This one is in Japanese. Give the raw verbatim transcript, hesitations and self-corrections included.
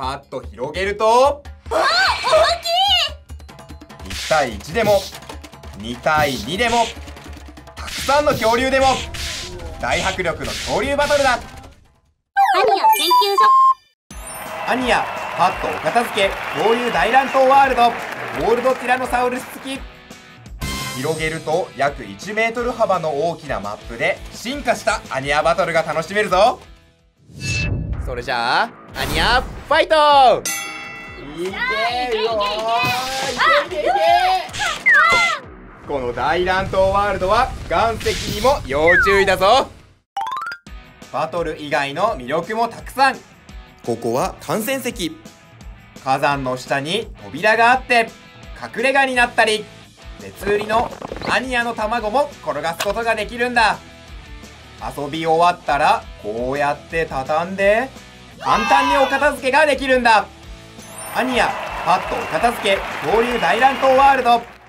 パッと広げると、 大きい。 いちたいいちでもにたいにでもたくさんの恐竜でも大迫力の恐竜バトルだ。 アニヤ研究所。 アニヤパッとお片付け恐竜大乱闘ワールドゴールドティラノサウルス付き。広げると約いちメートル幅の大きなマップで進化したアニヤバトルが楽しめるぞ。それじゃあアニヤファイト。いけよー、いけいけいけいけ。この大乱闘ワールドは岩石にも要注意だぞ。バトル以外の魅力もたくさん。ここは観戦石。火山の下に扉があって隠れ家になったり、別売りのアニヤの卵も転がすことができるんだ。遊び終わったらこうやって畳んで簡単にお片付けができるんだ。アニヤパッとお片付け恐竜大乱闘ワールド。